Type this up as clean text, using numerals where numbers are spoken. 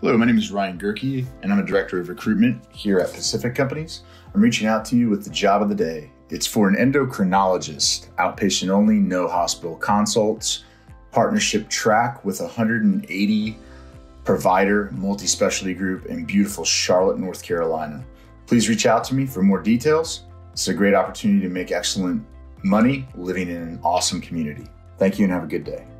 Hello, my name is Ryan.gehrke, and I'm a director of recruitment here at Pacific Companies. I'm reaching out to you with the job of the day. It's for an endocrinologist, outpatient only, no hospital consults, partnership track with 180 provider multi-specialty group in beautiful Charlotte, North Carolina. Please reach out to me for more details. It's a great opportunity to make excellent money living in an awesome community. Thank you and have a good day.